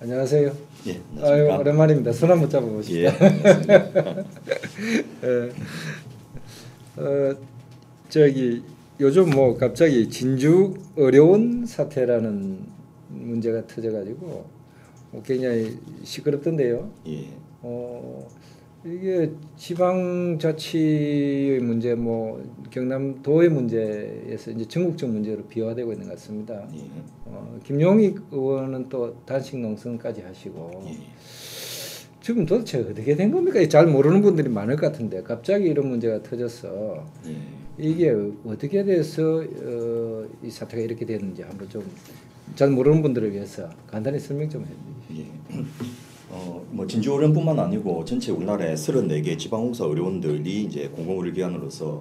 안녕하세요. 예, 아유, 안녕하십니까. 오랜만입니다. 손 한번 잡아보시죠. 예, 안녕하십니까. 예, 어, 저기 요즘 뭐 갑자기 진주 어려운 사태라는 문제가 터져가지고 굉장히 시끄럽던데요. 예, 이게 지방자치의 문제, 뭐 경남도의 문제에서 이제 전국적 문제로 비화되고 있는 것 같습니다. 예, 김용익 의원은 또 단식 농성까지 하시고 예. 지금 도대체 어떻게 된 겁니까? 잘 모르는 분들이 많을 것 같은데 갑자기 이런 문제가 터져서 예. 이게 어떻게 돼서 이 사태가 이렇게 됐는지 한번 좀 잘 모르는 분들을 위해서 간단히 설명 좀 해주시죠. 예. 뭐 진주 어려움뿐만 아니고 전체 우리나라의 34개 지방공사 의료원들이 이제 공공의료기관으로서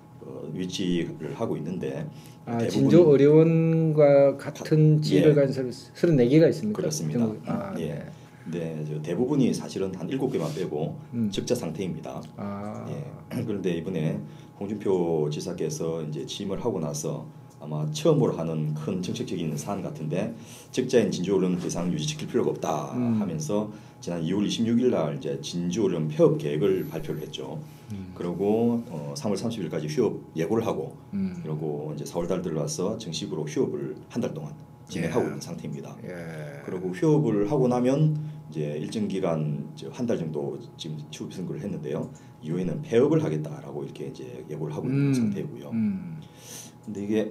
위치를 하고 있는데 대부분 진주 의료원과 같은 지위를 예. 가진 서비스 34개가 있습니까? 그렇습니다. 네. 예. 근데 대부분이 사실은 한 7개만 빼고 적자 상태입니다. 예. 그런데 이번에 홍준표 지사께서 이제 취임을 하고 나서 아마 처음으로 하는 큰 정책적인 사안 같은데 적자인 진주의료원 더 이상 유지시킬 필요가 없다 하면서 지난 2월 26일 날 이제 진주의료원 폐업 계획을 발표를 했죠. 그리고 3월 30일까지 휴업 예고를 하고 그리고 이제 4월 달 들어와서 정식으로 휴업을 한 달 동안 진행하고 있는 상태입니다. 그리고 휴업을 하고 나면 이제 일정 기간 한 달 정도 지금 휴업 선고를 했는데요. 이후에는 폐업을 하겠다라고 이렇게 이제 예고를 하고 있는 상태이고요. 근데 이게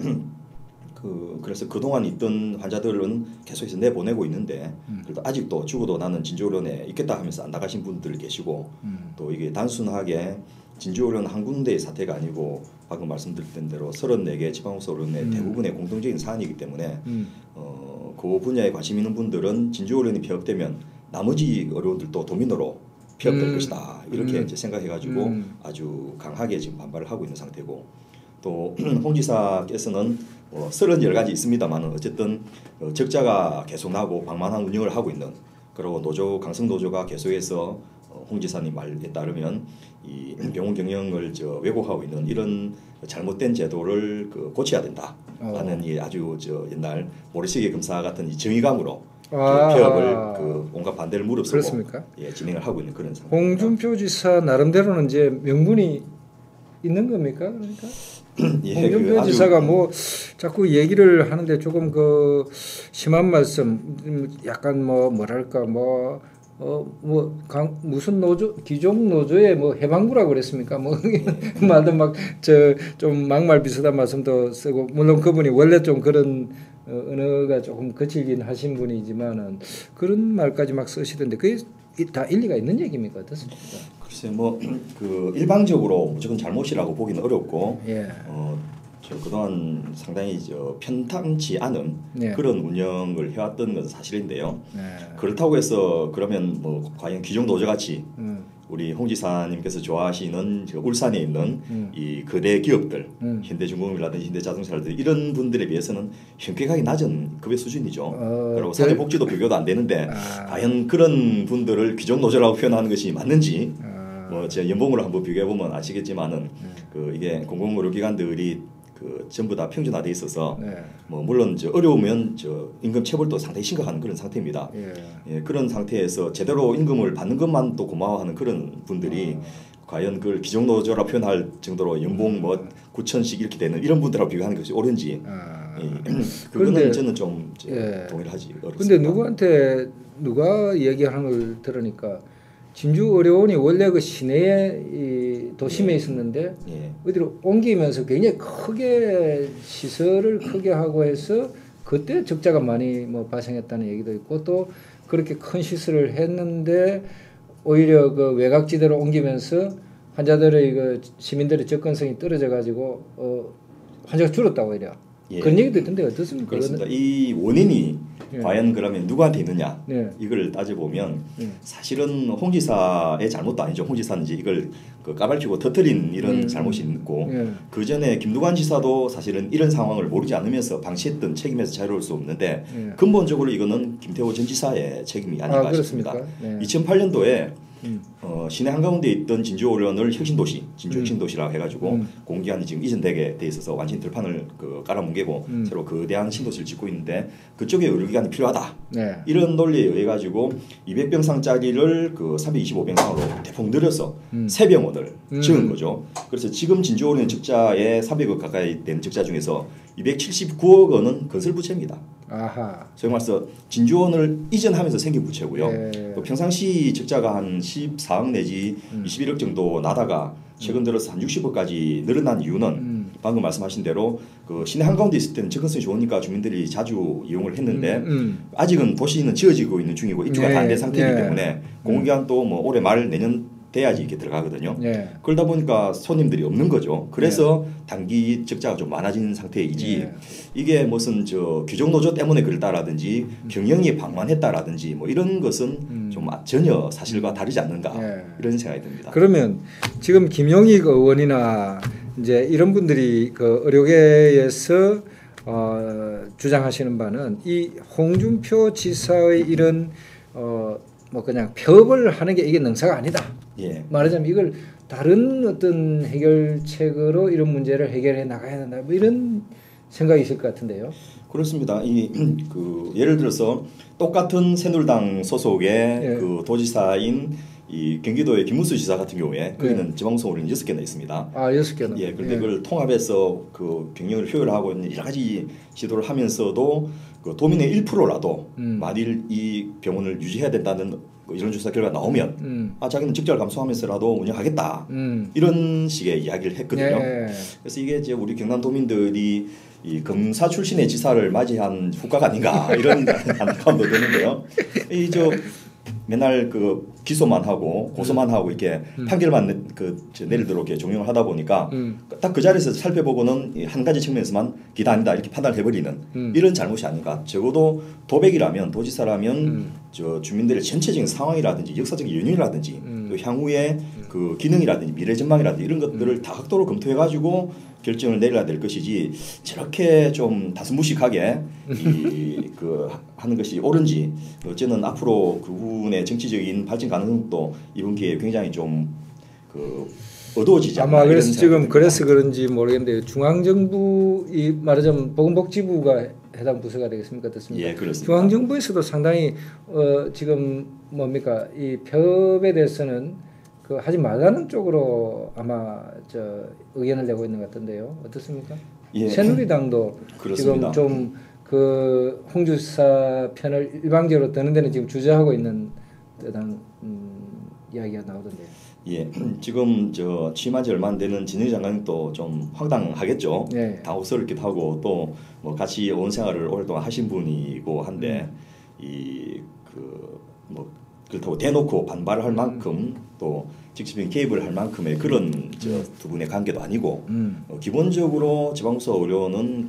그래서 그동안 있던 환자들은 계속해서 내보내고 있는데 그래도 아직도 죽어도 나는 진주의료원에 있겠다 하면서 안 나가신 분들 계시고 또 이게 단순하게 진주의료원 한 군데의 사태가 아니고 방금 말씀드렸던 대로 34개 지방공사 의료원의 대부분의 공통적인 사안이기 때문에 그 분야에 관심 있는 분들은 진주의료원이 폐업되면 나머지 의료원들도 도미노로 폐업될 것이다 이렇게 이제 생각해가지고 아주 강하게 지금 반발을 하고 있는 상태고 또 홍 지사께서는 30가지 있습니다만 어쨌든 적자가 계속 나고 방만한 운영을 하고 있는 그리고 강성 노조가 계속해서 홍 지사님 말에 따르면 이 병원 경영을 왜곡하고 있는 이런 잘못된 제도를 고쳐야 된다라는 아주 옛날 모래시계 검사 같은 이 정의감으로 폐업을 온갖 반대를 무릅쓰고 진행을 하고 있는 그런 상황입니다. 홍준표 지사 나름대로는 이제 명분이 있는 겁니까? 그러니까 홍준표 지사가 뭐 자꾸 얘기를 하는데 조금 심한 말씀, 약간 뭐랄까 무슨 노조 기종 노조의 해방구라고 그랬습니까? 말도 좀 막말 비슷한 말씀도 쓰고 물론 그분이 원래 좀 그런 언어가 조금 거칠긴 하신 분이지만은 그런 말까지 막 쓰시던데 그게 다 일리가 있는 얘기입니까? 어떻습니까? 글쎄 일방적으로 무조건 잘못이라고 보기는 어렵고 저 그동안 상당히 편탐치 않은 그런 운영을 해왔던 건 사실인데요. 그렇다고 해서 그러면 과연 기종 노조같이 우리 홍 지사님께서 좋아하시는 울산에 있는 이 거대 기업들, 현대중공업이라든지 현대자동차라든지 이런 분들에 비해서는 현격하게 낮은 급여 수준이죠. 그리고 사회복지도 비교도 안 되는데 과연 그런 분들을 기종 노조라고 표현하는 것이 맞는지 제 연봉으로 한번 비교해 보면 아시겠지만은 이게 공공의료기관들이 전부 다 평준화돼 있어서 물론 어려우면 임금 체불도 상당히 심각한 그런 상태입니다. 그런 상태에서 제대로 임금을 받는 것만 또 고마워하는 그런 분들이 과연 그걸 기종노조라 표현할 정도로 연봉 9천씩 이렇게 되는 이런 분들하고 비교하는 것이 옳은지 그거는 저는 좀 동의를 하지 어렵습니다. 근데 누가 얘기하는 걸 들으니까 진주의료원이 원래 시내에 도심에 있었는데 어디로 옮기면서 굉장히 크게 시설을 크게 하고 해서 그때 적자가 많이 발생했다는 얘기도 있고 또 그렇게 큰 시설을 했는데 오히려 외곽지대로 옮기면서 환자들의 시민들의 접근성이 떨어져 가지고 환자가 줄었다고 오히려 그런 얘기도 있던데 어떻습니까? 그렇습니다. 이 원인이 과연 그러면 누구한테 있느냐 이걸 따져보면 사실은 홍 지사의 잘못도 아니죠. 홍 지사는 이제 이걸 까발치고 터뜨린 이런 잘못이 있고 그 전에 김두관 지사도 사실은 이런 상황을 모르지 않으면서 방치했던 책임에서 자유로울 수 없는데 근본적으로 이거는 김태호 전 지사의 책임이 아닌가 싶습니다. 2008년도에 시내 한가운데 있던 진주오련을 혁신도시, 진주 혁신도시라고 해가지고 공기관이 지금 이전되게 돼 있어서 완전히 들판을 깔아뭉개고 새로 거대한 신도시를 짓고 있는데 그쪽에 의료기관이 필요하다. 네. 이런 논리에 의해 가지고 200병상짜리를 325병상으로 대폭 늘려서 새 병원을 지은 거죠. 그래서 지금 진주오련 적자의 300억 가까이 된 적자 중에서 279억 원은 건설 부채입니다. 아하. 소위 말해서 진주원을 이전하면서 생긴 부채고요. 네. 또 평상시 적자가 한 14억 내지 21억 정도 나다가 최근 들어서 한 60억까지 늘어난 이유는 방금 말씀하신 대로 시내 한가운데 있을 때는 접근성이 좋으니까 주민들이 자주 이용을 했는데 아직은 도시는 지어지고 있는 중이고 입주가 다 안 된 상태이기 때문에 공공기관도 뭐 올해 말 내년 돼야지 이렇게 들어가거든요. 네. 그러다 보니까 손님들이 없는 거죠. 그래서 단기 적자가 좀 많아진 상태이지 이게 무슨 규정 노조 때문에 그랬다라든지 경영이 방만했다라든지 뭐 이런 것은 좀 전혀 사실과 다르지 않는가 이런 생각이 듭니다. 그러면 지금 김용익 의원이나 이제 이런 분들이 의료계에서 주장하시는 바는 이 홍준표 지사의 이런 뭐 그냥 폐업을 하는 게 이게 능사가 아니다. 예. 말하자면 이걸 다른 어떤 해결책으로 이런 문제를 해결해 나가야 된다. 뭐 이런 생각이 있을 것 같은데요. 그렇습니다. 예를 들어서 똑같은 새누리당 소속의 도지사인 이 경기도의 김문수 지사 같은 경우에 거기는 지방소홀은 6개나 있습니다. 아, 6개나. 예, 그런데 그걸 통합해서 경영을 효율화하고 있는 여러 가지 시도를 하면서도 도민의 1%라도 만일 이 병원을 유지해야 된다는 이런 조사 결과 나오면 자기는 적자를 감수하면서라도 운영하겠다 이런 식의 이야기를 했거든요. 그래서 이게 이제 우리 경남 도민들이 이 검사 출신의 지사를 맞이한 후과가 아닌가 이런 안타까움도 드는데요. 맨날 기소만 하고 고소만 하고 이렇게 판결만 내리도록 이렇게 종용을 하다 보니까 딱 그 자리에서 살펴보고는 한 가지 측면에서만 기다 아니다 이렇게 판단을 해버리는 이런 잘못이 아닌가. 적어도 도백이라면 도지사라면 주민들의 전체적인 상황이라든지 역사적인 연륜이라든지 또 향후의 기능이라든지 미래 전망이라든지 이런 것들을 다각도로 검토해가지고 결정을 내려야 될 것이지 저렇게 좀 다소무식하게 하는 것이 옳은지 저는 앞으로 그분의 정치적인 발전 가능성도 이번 기회에 굉장히 좀 어두워지지 않나. 아마 그래서 지금 그래서 그런지 모르겠는데 중앙정부 이 말하자면 보건복지부가 해당 부서가 되겠습니까? 어떻습니까? 예, 그렇습니다. 중앙정부에서도 상당히 지금 뭡니까 이 폐업에 대해서는 하지 말라는 쪽으로 아마 의견을 내고 있는 것 같은데요. 어떻습니까? 예. 새누리당도 그렇습니다. 지금 좀 홍주사 편을 일방적으로 드는 데는 지금 주저하고 있는 듯한 이야기가 나오던데요. 예, 지금 취임한 지 얼마 안 되는 진영 장관도 좀 황당하겠죠. 네. 당혹스럽기도 하고 또 뭐 같이 온 생활을 오랫동안 하신 분이고 한데 그렇다고 대놓고 반발을 할 만큼 또 직접적인 개입을 할 만큼의 그런 두 분의 관계도 아니고 기본적으로 지방소 의료는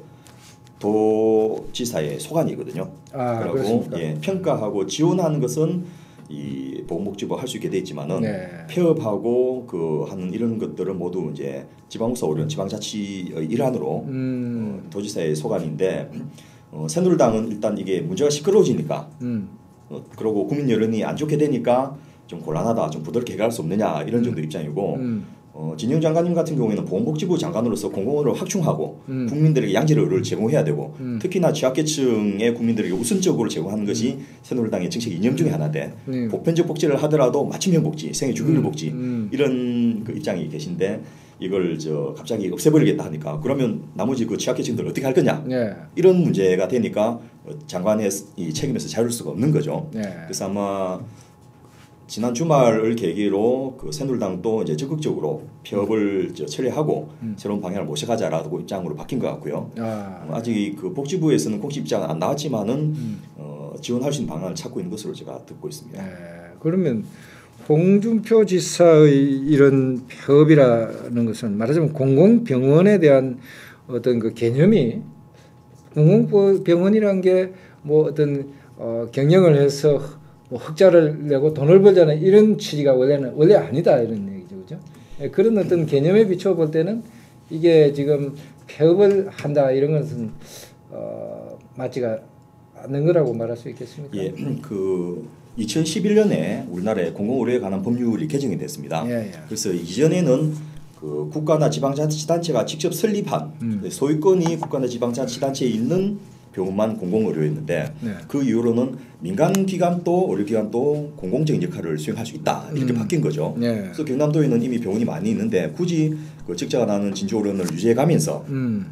도지사의 소관이거든요. 그리고 평가하고 지원하는 것은 이 보건복지부 할 수 있게 돼 있지만은 폐업하고 하는 이런 것들은 모두 이제 지방소 의료는 지방자치의 일환으로 도지사의 소관인데 새누리당은 일단 이게 문제가 시끄러워지니까 그리고 국민 여론이 안 좋게 되니까 좀 곤란하다, 좀 부드럽게 해결할 수 없느냐 이런 정도 입장이고 진영 장관님 같은 경우에는 보건복지부 장관으로서 공공의료를 확충하고 국민들에게 양질 의료를 제공해야 되고 특히나 취약계층의 국민들에게 우선적으로 제공하는 것이 새누리당의 정책 이념 중에 하나인데 보편적 복지를 하더라도 맞춤형 복지, 생애 주기율 복지 이런 입장이 계신데 이걸 갑자기 없애버리겠다 하니까 그러면 나머지 취약계층들 어떻게 할 거냐 이런 문제가 되니까 장관의 이 책임에서 자유로울 수가 없는 거죠. 그래서 아마 지난 주말을 계기로 새누리당도 이제 적극적으로 폐업을 처리하고 새로운 방향을 모셔가자라고 입장으로 바뀐 것 같고요. 아직 복지부에서는 공식 입장은 안 나왔지만은 지원할 수 있는 방안을 찾고 있는 것으로 제가 듣고 있습니다. 그러면 홍준표 지사의 이런 폐업이라는 것은 말하자면 공공병원에 대한 어떤 개념이 공공병원이란 게 뭐 어떤 경영을 해서 뭐 흑자를 내고 돈을 벌자는 이런 취지가 원래 아니다 이런 얘기죠, 그죠? 그런 어떤 개념에 비춰 볼 때는 이게 지금 폐업을 한다 이런 것은 맞지가 않는 거라고 말할 수 있겠습니까? 예, 2011년에 우리나라에 공공의료에 관한 법률이 개정이 됐습니다. 예, 예. 그래서 이전에는 그 국가나 지방자치단체가 직접 설립한 소유권이 국가나 지방자치단체에 있는 병원만 공공의료였는데 네. 그 이후로는 민간기관도 의료기관도 공공적인 역할을 수행할 수 있다 이렇게 바뀐 거죠. 네. 그래서 경남도에는 이미 병원이 많이 있는데 굳이 그 적자가 나는 진주의료원을 유지해가면서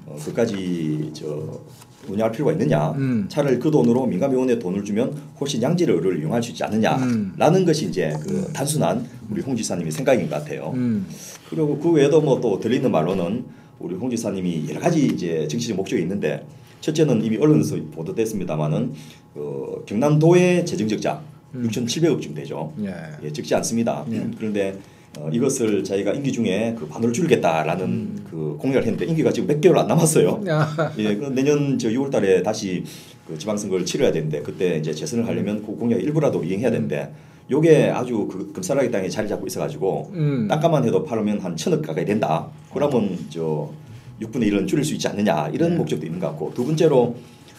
그까지 운영할 필요가 있느냐. 차라리 그 돈으로 민간병원에 돈을 주면 훨씬 양질의 의료를 이용할 수 있지 않느냐라는 것이 이제 그 단순한 우리 홍 지사님의 생각인 것 같아요. 그리고 그 외에도 뭐 또 들리는 말로는 우리 홍 지사님이 여러 가지 이제 정치적 목적이 있는데 첫째는 이미 언론에서 보도됐습니다만은 경남도의 재정 적자 6,700억쯤 되죠. 예, 적지 않습니다. 그런데 이것을 자기가 임기 중에 그 반으로 줄이겠다라는 그 공약을 했는데 임기가 지금 몇 개월 안 남았어요. 예, 내년 6월달에 다시 그 지방선거를 치러야 되는데 그때 이제 재선을 하려면 그 공약 일부라도 이행해야 되는데. 요게 아주 그 금싸라기 땅에 자리 잡고 있어가지고 땅값만 해도 팔으면 한 1,000억 가까이 된다. 그러면 6분의 1은 줄일 수 있지 않느냐 이런 목적도 있는 것 같고 두 번째로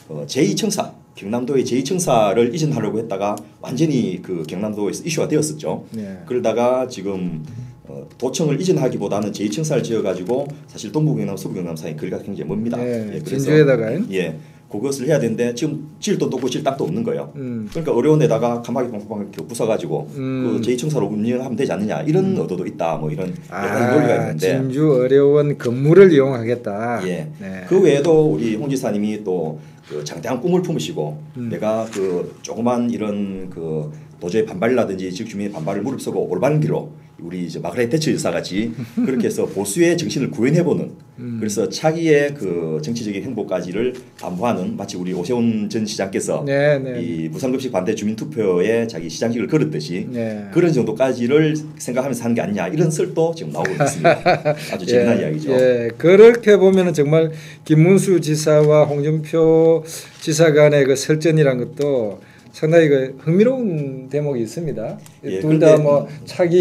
제2청사 경남도의 제2청사를 이전하려고 했다가 완전히 그 경남도에서 이슈가 되었었죠. 그러다가 지금 도청을 이전하기보다는 제2청사를 지어가지고 사실 동부경남 서부경남 사이 거리가 굉장히 멉니다. 예, 진주에다가 예. 그것을 해야 되는데 지금 질 돈도 없고 질 땅도 없는 거예요. 그러니까 어려운 데다가 가마귀 뻥뻥 이렇게 부숴가지고 그 제2청사로 운영하면 되지 않느냐 이런 의도도 있다. 뭐 이런 논리가 있는데 진주 의료원 건물을 이용하겠다. 예. 네. 그 외에도 우리 홍 지사님이 또 그 장대한 꿈을 품으시고 내가 그 조그만 이런 그 도저히 반발이라든지 지역 주민의 반발을 무릅쓰고 올바른 길로 우리 이제 마그렛 대처 여사 같이 그렇게 해서 보수의 정신을 구현해보는 그래서 차기의 그 정치적인 행보까지를 담보하는 마치 우리 오세훈 전 시장께서 이 무상급식 반대 주민투표에 자기 시장직을 걸었듯이 그런 정도까지를 생각하면서 하는 게 아니냐 이런 설도 지금 나오고 있습니다. 아주 재미난 이야기죠. 예, 그렇게 보면은 정말 김문수 지사와 홍준표 지사 간의 그 설전이란 것도 상당히 그 흥미로운 대목이 있습니다. 예, 둘 다 뭐 차기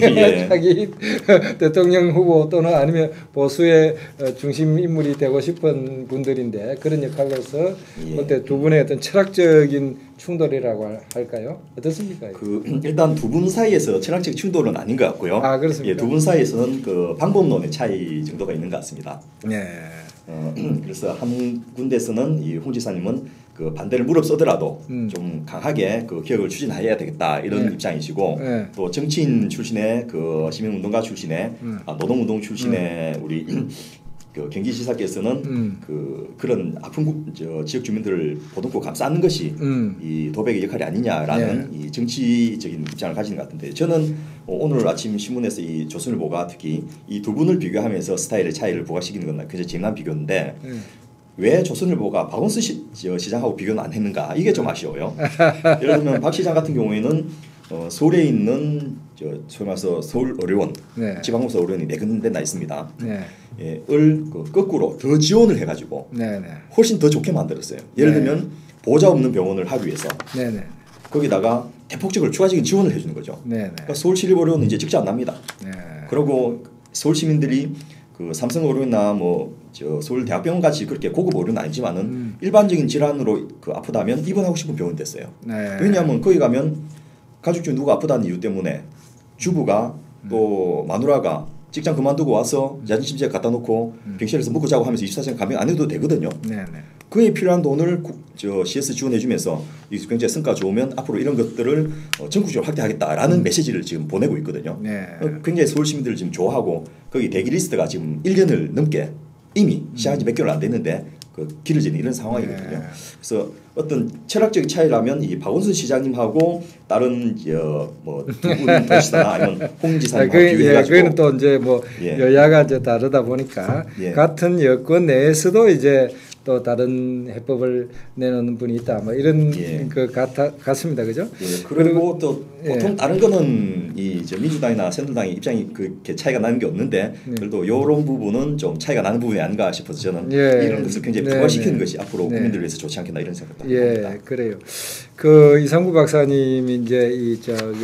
차기 대통령 후보 또는 아니면 보수의 중심 인물이 되고 싶은 분들인데 그런 역할로서 그때 두 분의 어떤 철학적인 충돌이라고 할까요? 어떻습니까? 일단 두 분 사이에서 철학적 충돌은 아닌 것 같고요. 아, 그렇습니까? 예, 두 분 사이에서는 그 방법론의 차이 정도가 있는 것 같습니다. 네. 그래서 한 군데서는 이 홍 지사님은 그 반대를 무릅쓰더라도 좀 강하게 그 개혁을 추진해야 되겠다 이런 입장이시고 또 정치인 출신의 그 시민운동가 출신의 노동운동 출신의 우리 그 경기지사께서는 그런 아픈 지역 주민들을 보듬고 감싸는 것이 이 도백의 역할이 아니냐라는 이 정치적인 입장을 가지는 것 같은데 저는 오늘 아침 신문에서 이 조선일보가 특히 이 두 분을 비교하면서 스타일의 차이를 부각시키는 건 굉장히 재미난 비교인데 왜 조선일보가 박원순 시장하고 비교는 안 했는가 이게 좀 아쉬워요. 예를 들면 박 시장 같은 경우에는 서울에 있는 소위 말해서 서울의료원 지방공사 의료원이 4군데나 있습니다. 예, 거꾸로 더 지원을 해가지고 훨씬 더 좋게 만들었어요. 예를 들면 보호자 없는 병원을 하기 위해서 거기다가 대폭적으로 추가적인 지원을 해주는 거죠. 그러니까 서울시립의료원은 이제 적자 안 납니다. 그리고 서울 시민들이 그 삼성의료원이나 뭐 서울대학병원 같이 그렇게 고급 의료는 아니지만은 일반적인 질환으로 그 아프다면 입원하고 싶은 병원 됐어요. 왜냐하면 거기 가면 가족 중 누가 아프다는 이유 때문에 주부가 또 마누라가 직장 그만두고 와서 자진심장 갖다 놓고 병실에서 먹고 자고 하면서 24시간 감염 안 해도 되거든요. 그에 필요한 돈을 CS 지원해주면서 이 경제 성과 좋으면 앞으로 이런 것들을 전국적으로 확대하겠다라는 메시지를 지금 보내고 있거든요. 굉장히 서울 시민들을 지금 좋아하고 거기 대기 리스트가 지금 1년을 넘게 이미 시작한 지 몇 개월 안 됐는데 길어지는 이런 상황이거든요. 그래서 어떤 철학적 차이라면 이 박원순 시장님하고 다른 뭐 두 분 도시나 아니면 홍 지사님하고 비교해가지고 그거는 또 이제 뭐 여야가 이제 다르다 보니까 같은 여권 내에서도 이제 또 다른 해법을 내놓는 분이 있다. 뭐 이런 그 같습니다, 그죠? 그리고 또 보통 다른 거는 이 민주당이나 새누리당의 입장이 그렇게 차이가 나는 게 없는데 그래도 이런 부분은 좀 차이가 나는 부분이 아닌가 싶어서 저는 이런 것을 굉장히 부각시키는 것이 앞으로 국민들을 위해서 좋지 않겠나 이런 생각도 합니다. 그래요. 그 이상구 박사님이 이제 이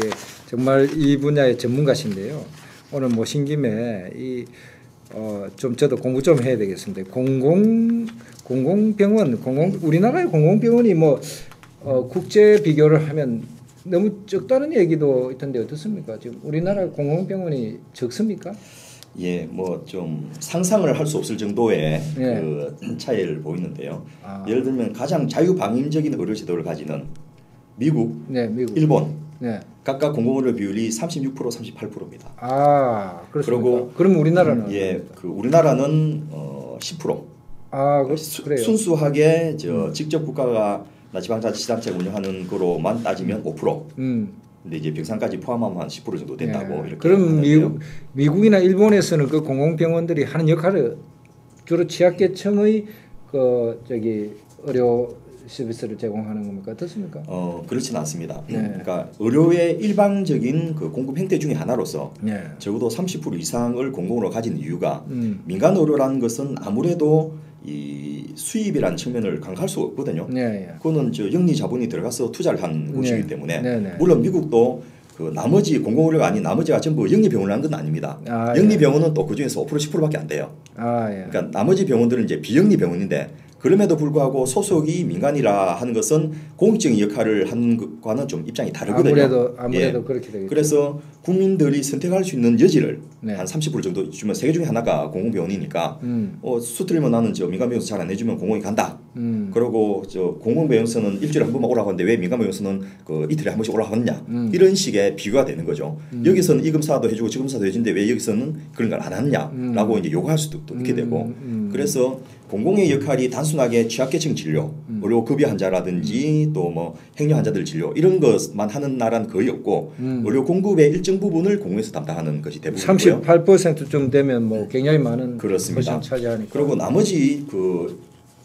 정말 이 분야의 전문가신데요. 오늘 모신 김에 좀 저도 공부 좀 해야 되겠습니다. 공공병원, 우리나라의 공공병원이 뭐 국제 비교를 하면 너무 적다는 얘기도 있던데 어떻습니까? 지금 우리나라 공공병원이 적습니까? 예, 뭐 좀 상상을 할 수 없을 정도의 그 차이를 보이는데요. 예를 들면 가장 자유방임적인 의료 제도를 가지는 미국, 일본 각각 공공의료 비율이 36%, 38%입니다. 아, 그렇습니까? 그리고 그럼 우리나라는 그 우리나라는 10%. 그래요. 순수하게 직접 국가가 지방자치단체가 운영하는 거로만 따지면 5%. 근데 이제 병상까지 포함하면 한 10% 정도 된다고 이렇게. 그럼 미국이나 일본에서는 그 공공병원들이 하는 역할을 주로 취약계층의 의료 서비스를 제공하는 겁니까? 어떻습니까? 그렇지는 않습니다. 그러니까 의료의 일방적인 그 공급 행태 중에 하나로서 적어도 30% 이상을 공공으로 가진 이유가 민간 의료라는 것은 아무래도 이 수입이라는 측면을 강조할 수가 없거든요. 그거는 영리 자본이 들어가서 투자를 한 곳이기 때문에 물론 미국도 그 나머지 공공의료가 아닌 나머지가 전부 영리병원을 하는 건 아닙니다. 영리병원은 또 그중에서 5% 10%밖에 안 돼요. 그러니까 나머지 병원들은 이제 비영리병원인데 그럼에도 불구하고 소속이 민간이라 하는 것은 공익적인 역할을 하는 것과는 좀 입장이 다르거든요. 아무래도 그렇게 되겠죠. 그래서 국민들이 선택할 수 있는 여지를 한 30% 정도 주면 세 개 중에 하나가 공공병원이니까 수틀리면 나는 민간병원에서 잘 안 해주면 공공이 간다. 그리고 공공병원에서는 일주일에 한 번만 오라고 하는데 왜 민간병원에서는 그 이틀에 한 번씩 오라고 하느냐. 이런 식의 비교가 되는 거죠. 여기서는 이 검사도 해주고 저 검사도 해주는데 왜 여기서는 그런 걸 안 하느냐라고 이제 요구할 수도 있게 되고 그래서 공공의 역할이 단순하게 취약계층 진료, 의료급여 환자라든지 또 뭐 행여 환자들 진료 이런 것만 하는 나라는 거의 없고 의료 공급의 일정 부분을 공공에서 담당하는 것이 대부분이고요. 38%쯤 되면 뭐 굉장히 많은 그렇습니다. 차지하니까. 그리고 나머지 그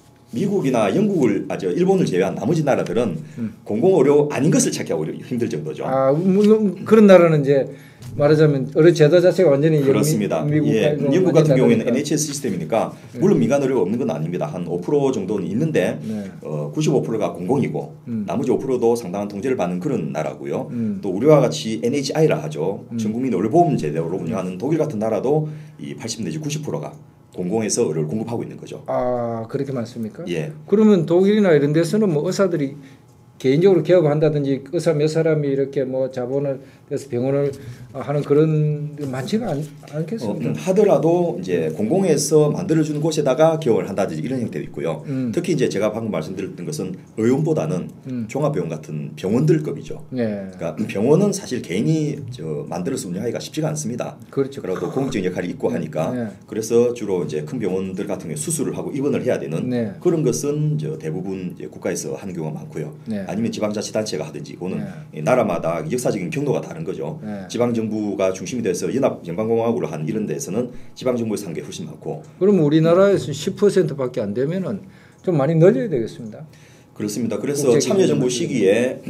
미국이나 일본을 제외한 나머지 나라들은 공공의료 아닌 것을 찾기가 오히려 힘들 정도죠. 물론 그런 나라는 이제 말하자면 의료 제도 자체가 완전히 그렇습니다. 영국 같은 경우에는 NHS 시스템이니까 물론 민간 의료가 없는 건 아닙니다. 한 5% 정도는 있는데 95%가 공공이고 나머지 5%도 상당한 통제를 받는 그런 나라고요. 또 우리와 같이 NHI라 하죠. 전국민 의료보험 제도로 운영하는 독일 같은 나라도 이 80 내지 90%가 공공에서 의료를 공급하고 있는 거죠. 그렇게 많습니까? 예. 그러면 독일이나 이런 데서는 뭐 의사들이 개인적으로 개업한다든지 의사 몇 사람이 이렇게 뭐 자본을 내서 병원을 하는 그런 많지가 않겠습니까? 하더라도 이제 공공에서 만들어주는 곳에다가 개업을 한다든지 이런 형태도 있고요. 특히 이제 제가 방금 말씀드렸던 것은 의원보다는 종합병원 같은 병원들급이죠. 그러니까 병원은 사실 개인이 만들어서 운영하기가 쉽지가 않습니다. 그렇죠. 그래도 공익적인 역할이 있고 하니까 그래서 주로 이제 큰 병원들 같은 경우 수술을 하고 입원을 해야 되는 그런 것은 대부분 이제 국가에서 하는 경우가 많고요. 아니면 지방자치단체가 하든지 그거는 나라마다 역사적인 경로가 다른 거죠. 지방정부가 중심이 돼서 연합연방공화국으로 한 이런 데서는 지방정부에서 한 게 훨씬 많고. 그럼 우리나라에서 10%밖에 안 되면은 좀 많이 늘려야 되겠습니다. 그렇습니다. 그래서 참여정부 시기에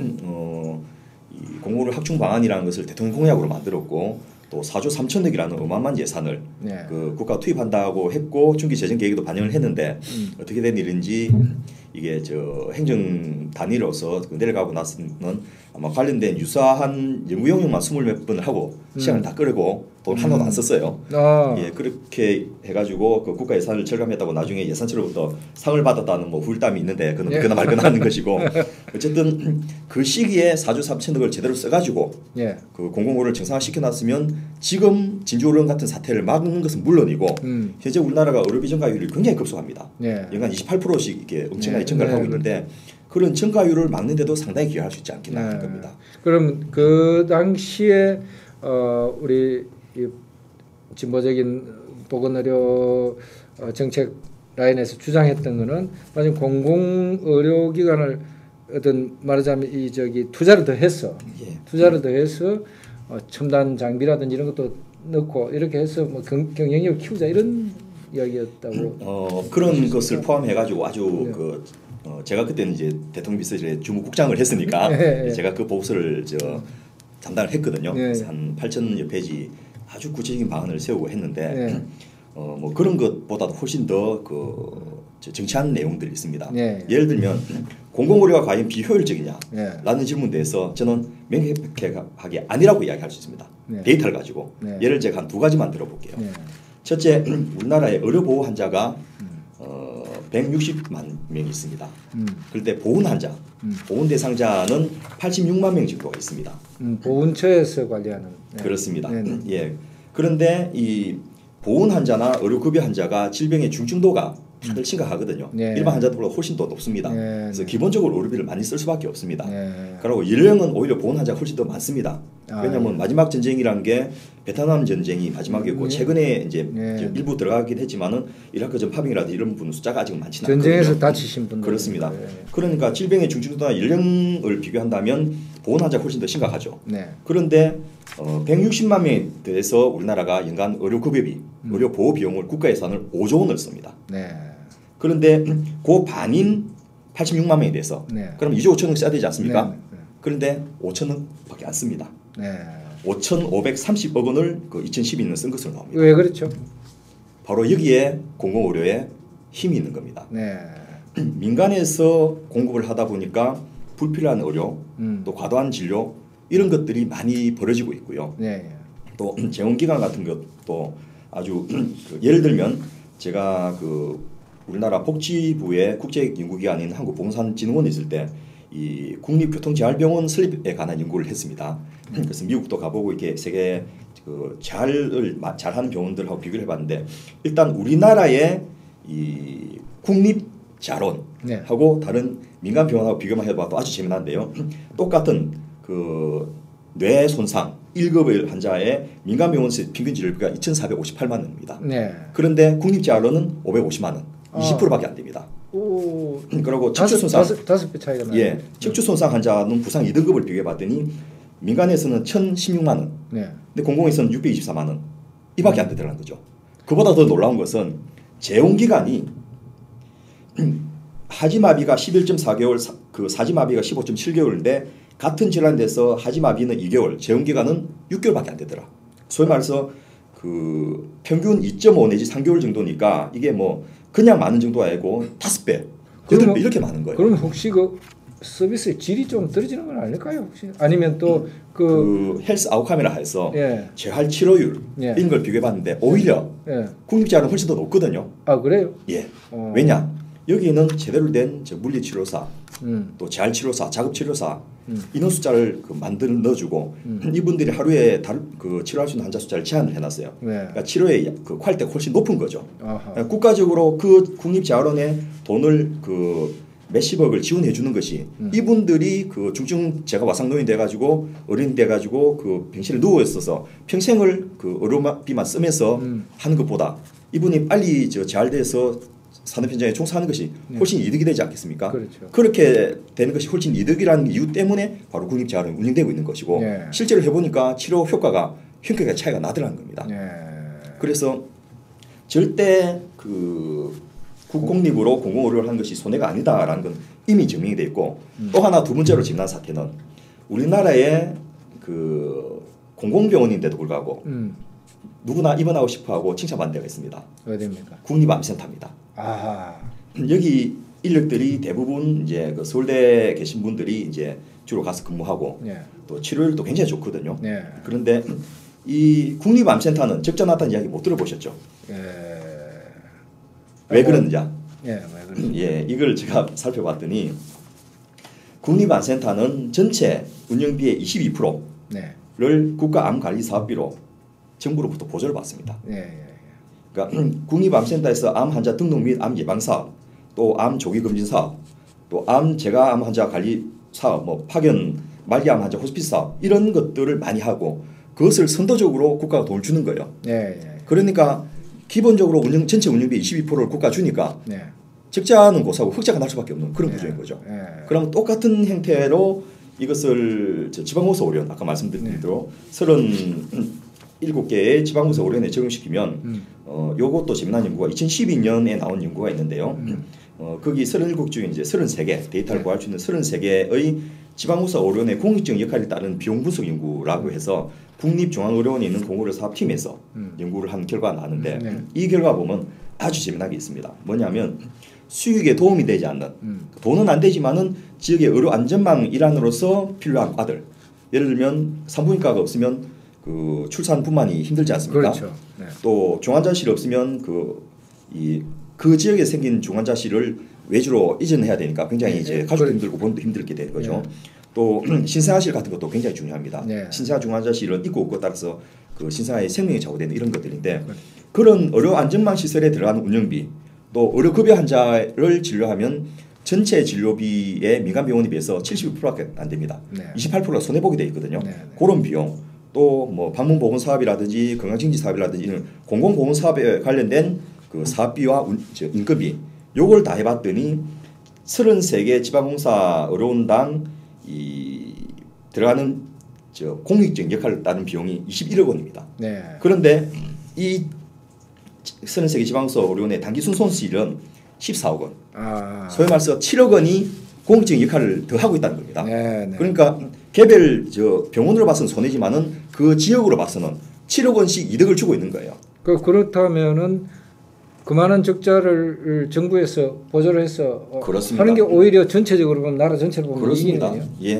이 공공의료 확충 방안이라는 것을 대통령 공약으로 만들었고 또 4조 3천억이라는 어마어마한 예산을 그 국가가 투입한다고 했고 중기 재정 계획에도 반영을 했는데 어떻게 된 일인지 이게 행정 단위로서 내려가고 나서는 아마 관련된 유사한 연구 용역만 20몇 번을 하고 시간을 다 끌고 돈 하나도 안 썼어요. 예, 그렇게 해가지고 그 국가 예산을 절감했다고 나중에 예산처로부터 상을 받았다는 뭐 후일담이 있는데 그는 그나 말거나 하는 것이고 어쨌든 그 시기에 4조 3천억을 제대로 써가지고 그 공공의료를 정상화시켜놨으면 지금 진주오염 같은 사태를 막는 것은 물론이고 현재 우리나라가 의료 비정가율이 굉장히 급속합니다. 연간 28%씩 이렇게 엄청나게 증가를 하고 있는데 그런 증가율을 막는데도 상당히 기여할 수 있지 않겠나 하는 겁니다. 그럼 그 당시에 우리 진보적인 보건의료 정책 라인에서 주장했던 거는 마치 공공의료기관을 어떤 말하자면 투자를 더 해서 첨단 장비라든지 이런 것도 넣고 이렇게 해서 뭐 경영력을 키우자 이런 이야기였다고. 그런 것을 포함해가지고 아주 제가 그때는 이제 대통령 비서실에 주무국장을 했으니까 제가 그 보고서를 담당을 했거든요. 그래서 한 8,000여 페이지 아주 구체적인 방안을 세우고 했는데 뭐 그런 것보다도 훨씬 더 정치한 내용들이 있습니다. 예를 들면 공공의료가 과연 비효율적이냐라는 질문에 대해서 저는 명백하게 아니라고 이야기할 수 있습니다. 데이터를 가지고 예를 제가 한 두 가지만 들어볼게요. 첫째, 우리나라의 의료보호 환자가 160만 명이 있습니다. 그런데 보훈 환자, 보훈 대상자는 86만 명 정도가 있습니다. 보훈처에서 관리하는. 네. 그렇습니다. 예. 그런데 이 보훈 환자나 의료급여 환자가 질병의 중증도가 다들 심각하거든요. 네. 일반 환자들보다 훨씬 더 높습니다. 네. 그래서 기본적으로 의료비를 많이 쓸 수밖에 없습니다. 네. 그리고 연령은 오히려 보훈 환자가 훨씬 더 많습니다. 왜냐하면 마지막 전쟁이란 게 베트남 전쟁이 마지막이었고 최근에 이제 일부 들어가긴 했지만은 이라크 전 파병이라든지 이런 분 숫자가 아직 많지는 않거든요. 전쟁에서 다치신 분들. 그렇습니다. 그러니까 질병의 중증도나 연령을 비교한다면 보훈 환자가 훨씬 더 심각하죠. 네. 그런데 160만 명에 대해서 우리나라가 연간 의료급여비, 의료보호 비용을 국가 예산을 5조 원을 씁니다. 네. 그런데 그 반인 86만 명에 대해서 그럼 2조 5천억 써야 되지 않습니까? 그런데 5천억밖에 안 씁니다. 5,530억 원을 그 2012년 쓴 것으로 나옵니다. 왜 그렇죠? 바로 여기에 공공의료에 힘이 있는 겁니다. 민간에서 공급을 하다 보니까 불필요한 의료, 또 과도한 진료 이런 것들이 많이 벌어지고 있고요. 또 재원기관 같은 것도 아주 예를 들면 제가 그 우리나라 복지부의 국제연구기관인 한국보건산진흥원에 있을 때 이 국립교통재활병원 설립에 관한 연구를 했습니다. 그래서 미국도 가보고 이렇게 세계 그 재활을 잘하는 병원들하고 비교를 해봤는데 일단 우리나라의 이 국립재활원하고 다른 민간 병원하고 비교만 해봐도 아주 재미난데요. 똑같은 그 뇌 손상 1급 환자의 민간 병원에서 평균 진료비가 2,458만 원입니다. 그런데 국립재활원은 550만 원, 20%밖에 안 됩니다. 오, 그리고 척추 손상 다섯 배 차이가 나요. 예, 척추 손상 환자는 부상 2등급을 비교해봤더니 민간에서는 1,016만 원, 근데 공공에서는 624만 원, 이밖에 안 되더라는 거죠. 그보다 더 놀라운 것은 재용기간이 하지마비가 11.4개월, 그 사지마비가 15.7개월인데 같은 질환에서 하지마비는 2개월, 재용기간은 6개월밖에 안 되더라. 소위 말해서 그 평균 2.5 내지 3개월 정도니까 이게 뭐 그냥 많은 정도가 아니고 5배, 8배 이렇게 많은 거예요. 그럼 혹시 그 서비스의 질이 좀 떨어지는 건 아닐까요? 혹시? 아니면 또 그 헬스 아웃컴이라 해서 재활 치료율 이런 걸 비교해봤는데 오히려 국립재활은 훨씬 더 높거든요. 아 그래요? 예. 왜냐? 여기는 제대로 된 물리치료사, 또 재활치료사, 작업치료사 인원 숫자를 그 넣어주고 이분들이 하루에 그 치료할 수 있는 환자 숫자를 제한을 해놨어요. 그러니까 치료의 그 퀄리티가 훨씬 높은 거죠. 그러니까 국가적으로 그 국립재활원에 돈을 그 몇십억을 지원해 주는 것이 이분들이 그 중증 제가 와상노인 돼가지고 어린 돼가지고 그 병실에 누워 있어서 평생을 그 의료비만 쓰면서 하는 것보다 이분이 빨리 재활돼서 산업 현장에 종사하는 것이 훨씬 이득이 되지 않겠습니까? 그렇죠. 그렇게 되는 것이 훨씬 이득이라는 이유 때문에 바로 국립재활원이 운영되고 있는 것이고 실제로 해보니까 치료 효과가 현격하게 차이가 나더라는 겁니다. 그래서 절대 그 국공립으로 공공의료를 하는 것이 손해가 아니다라는 건 이미 증명이 되어 있고 또 하나 두 번째로 재미난 사태는 우리나라의 그 공공병원인데도 불구하고 누구나 입원하고 싶어하고 칭찬받는 데가 있습니다. 어디입니까? 국립암센터입니다. 아하. 여기 인력들이 대부분 이제 그 서울대 계신 분들이 이제 주로 가서 근무하고 또 치료율도 굉장히 좋거든요. 그런데 이 국립암센터는 적자 났다는 이야기 못 들어보셨죠? 왜 그러는지? 예, 이걸 제가 살펴봤더니 국립암센터는 전체 운영비의 22%를 국가암관리사업비로 정부로부터 보조를 받습니다. 그러니까 국립암센터에서 암 환자 등록 및 암 예방 사업, 또 암 조기 검진 사업, 또 제가 암 환자 관리 사업, 뭐 파견 말기암 환자 호스피스 사업 이런 것들을 많이 하고 그것을 선도적으로 국가가 돈을 주는 거예요. 그러니까 기본적으로 전체 운영비 22%를 국가 주니까 적자는 고사하고 흑자가 날 수밖에 없는 그런 구조인 거죠. 그럼 똑같은 형태로 이것을 지방공사 의료원 아까 말씀드린 대로 37개의 지방공사 의료원에 적용시키면 요것도 재미난 연구가 2012년에 나온 연구가 있는데요. 거기 37국 중에 이제 33개 데이터를 구할 수 있는 33개의 지방공사 의료원의 공익적 역할에 따른 비용 분석 연구라고 해서 국립중앙의료원에 있는 공의료 사업팀에서 연구를 한 결과가 나왔는데 이 결과 보면 아주 재미난 게 있습니다. 뭐냐면 수익에 도움이 되지 않는 돈은 안 되지만은 지역의 의료 안전망 일환으로서 필요한 과들 예를 들면 산부인과가 없으면 그 출산뿐만이 힘들지 않습니까? 그렇죠. 또 중환자실 없으면 그 이 그 지역에 생긴 중환자실을 외주로 이전해야 되니까 굉장히 이제 가족도 힘들고 본인도 힘들게 되는 거죠. 또 신생아실 같은 것도 굉장히 중요합니다. 신생아 중환자실은 있고 없고에 따라서 그 신생아의 생명이 좌우되는 이런 것들인데 그런 의료 안전망 시설에 들어가는 운영비 또 의료급여 환자를 진료하면 전체 진료비의 민간 병원에 비해서 75%밖에 안 됩니다. 28%가 손해보게 돼 있거든요. 그런 비용 또 뭐 방문보건 사업이라든지 건강증진 사업이라든지 이런 공공보건 사업에 관련된 그 사업비와 인건비 요걸 다 해봤더니 33개 지방공사 의료원당 이 들어가는 공익적 역할을 따른 비용이 21억 원입니다. 그런데 이 33개 지방공사 의료원의 단기 순손실은 14억 원. 소위 말해서 7억 원이 공익적 역할을 더 하고 있다는 겁니다. 그러니까 개별 병원으로 봐서는 손해지만은 그 지역으로 봐서는 7억 원씩 이득을 주고 있는 거예요. 그렇다면은 그만한 적자를 정부에서 보조를 해서 그렇습니다. 하는 게 오히려 전체적으로 보면 나라 전체로 보면 그렇습니다.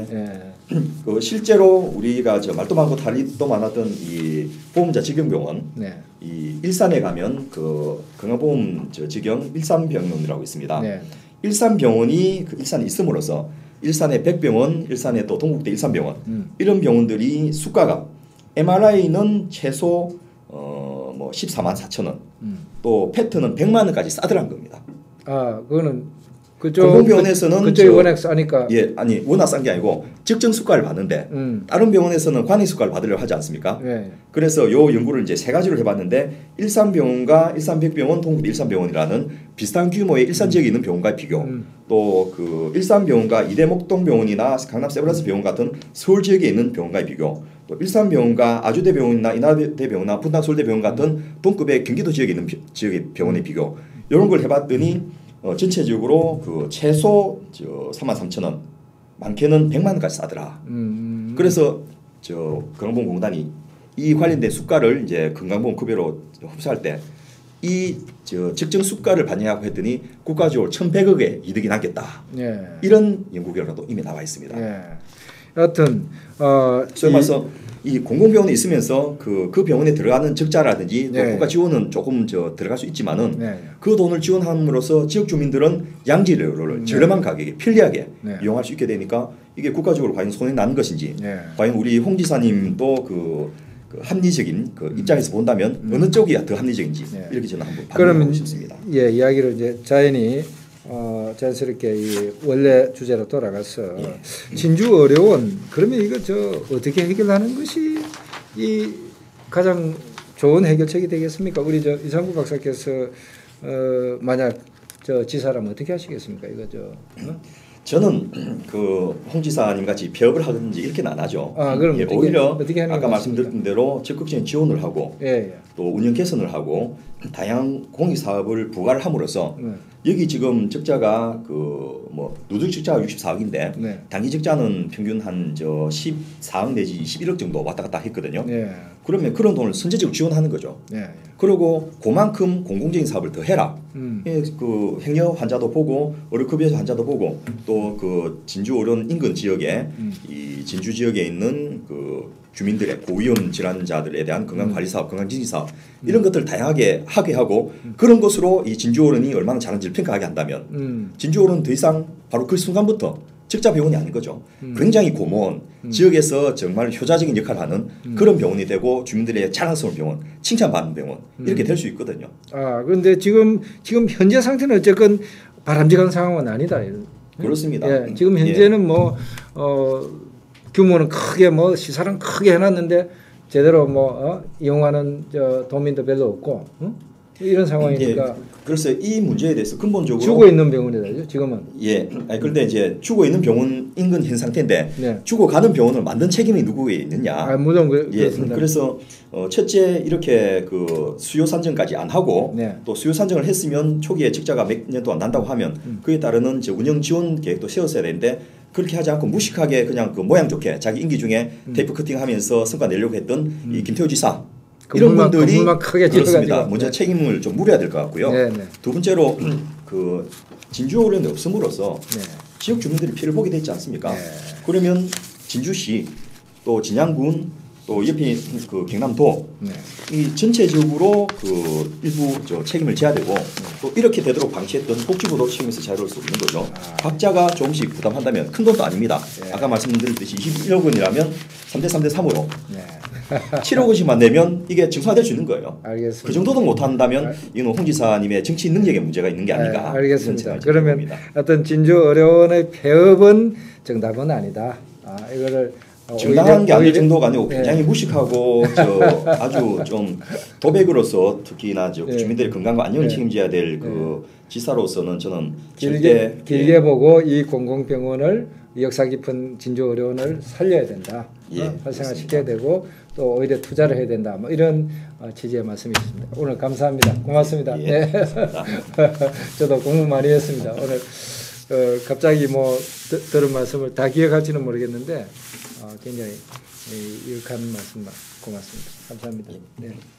그 실제로 우리가 말도 많고 다리도 많았던 이 보험자 직영병원, 이 일산에 가면 그 건강보험 직영 일산병원이라고 있습니다. 일산병원이 그 일산에 있음으로써 일산의 백병원, 일산의 또 동국대 일산병원 이런 병원들이 수가가 MRI는 최소 뭐 14만 4천 원, 또 페트는 100만 원까지 싸더란 겁니다. 그거는 공공병원에서는 그쪽이 워낙 싸니까 아니 워낙 싼 게 아니고 적정 수가를 받는데 다른 병원에서는 관행 수가를 받으려고 하지 않습니까? 그래서 요 연구를 이제 세 가지로 해봤는데 일산병원과 일산백병원, 동국대 일산병원이라는 비슷한 규모의 일산 지역에 있는 병원과의 비교, 또 그 일산병원과 이대목동병원이나 강남 세브란스 병원 같은 서울 지역에 있는 병원과의 비교, 또 일산병원과 아주대병원이나 인하대병원이나 분당서울대병원 같은 동급의 경기도 지역에 있는 지역의 병원의 비교 이런 걸 해봤더니 전체적으로 그 최소 33,000원, 많게는 100만 원까지 싸더라. 그래서 건강보험공단이 이 관련된 수가를 이제 건강보험 급여로 흡수할 때 이 적정 수가를 반영하고 했더니 국가적으로 1,100억의 이득이 남겠다. 이런 연구 결과도 이미 나와 있습니다. 여하튼 소위 말해서 이 공공병원에 있으면서 그 병원에 들어가는 적자라든지 또 국가 지원은 조금 들어갈 수 있지만은 그 돈을 지원함으로써 지역 주민들은 양질 의료를 저렴한 가격에 편리하게 이용할 수 있게 되니까 이게 국가적으로 과연 손해 나는 것인지 과연 우리 홍 지사님도 그 합리적인 그 입장에서 본다면 어느 쪽이 더 합리적인지 이렇게 저는 한번 판단하고 싶습니다. 이야기를 이제 자연스럽게 이 원래 주제로 돌아가서 진주의료원 그러면 이거 어떻게 해결하는 것이 이 가장 좋은 해결책이 되겠습니까? 우리 이상구 박사께서 만약 지사라면 어떻게 하시겠습니까? 이거 저는 그 홍 지사님 같이 폐업을 하든지 이렇게는 안 하죠. 그럼 오히려 어떻게 하는 아까 말씀드렸던 대로 적극적인 지원을 하고 또 운영 개선을 하고 다양한 공익 사업을 부과를 함으로써 여기 지금 적자가 그 뭐 누적 적자가 64억인데 단기 적자는 평균 한 14억 내지 21억 정도 왔다 갔다 했거든요. 그러면 그런 돈을 선제적으로 지원하는 거죠. 그리고 그만큼 공공적인 사업을 더 해라. 그 행여 환자도 보고 의료급여 환자도 보고 또 그 진주 의료원 인근 지역에 이 진주 지역에 있는 그 주민들의 고위험 질환자들에 대한 건강관리 사업, 건강증진 사업 이런 것들을 다양하게 하게 하고 그런 것으로 이 진주 의료원이 얼마나 잘하는지를 평가하게 한다면 진주 의료원은 더 이상 바로 그 순간부터 적자 병원이 아닌 거죠. 굉장히 고마운 지역에서 정말 효자적인 역할을 하는 그런 병원이 되고 주민들의 자랑스러운 병원, 칭찬받는 병원 이렇게 될 수 있거든요. 그런데 지금 현재 상태는 어쨌건 바람직한 상황은 아니다. 그렇습니다. 지금 현재는 뭐 규모는 크게 뭐 시설은 크게 해놨는데 제대로 뭐 이용하는 도민도 별로 없고 이런 상황이니까. 그래서 이 문제에 대해서 근본적으로 죽어 있는 병원이다 지금은. 그런데 이제 죽어 있는 병원 인근 현 상태인데 죽어가는 병원을 만든 책임이 누구에 있느냐. 물론 그렇습니다. 그래서 첫째 이렇게 그 수요 산정까지 안 하고 또 수요 산정을 했으면 초기에 적자가 몇 년 동안 난다고 하면 그에 따르는 운영 지원 계획도 세웠어야 되는데 그렇게 하지 않고 무식하게 그냥 그 모양 좋게 자기 임기 중에 테이프 커팅하면서 성과 내려고 했던 이 김태호 지사. 이런 분들이 그렇습니다. 먼저 책임을 좀 물어야 될 것 같고요. 두 번째로 그 진주 의료원이 없음으로써 지역 주민들이 피해를 보게 되지 않습니까? 그러면 진주시 또 진양군 또 옆에 그 경남도 네. 이 전체적으로 그 일부 책임을 져야 되고 또 이렇게 되도록 방치했던 복지부도 책임에서 자유로울 수 없는 거죠. 각자가 조금씩 부담한다면 큰 돈도 아닙니다. 네. 아까 말씀드렸듯이 21억 원이라면 3대 3으로 네. 7억 원씩만 내면 이게 정상화될 수 있는 거예요. 알겠습니다. 그 정도도 못한다면 이건 홍 지사님의 정치 능력에 문제가 있는 게 아닌가. 네, 알겠습니다. 그러면 어떤 진주어려운의 폐업은 정답은 아니다. 이거를 정당한 게 아닐 정도가 아니고 굉장히 무식하고 아주 좀 도백으로서 특히나 주민들의 건강과 안녕을 책임져야 될 그 지사로서는 저는 길게 보고 이 공공병원을 역사 깊은 진주어려운을 살려야 된다. 활성화시켜야 되고 또 오히려 투자를 해야 된다. 뭐 이런 취지의 말씀이셨습니다. 오늘 감사합니다. 고맙습니다. 네. 저도 공부 많이 했습니다. 오늘 갑자기 뭐 들은 말씀을 다 기억할지는 모르겠는데 굉장히 유익한 말씀 고맙습니다. 감사합니다. 네.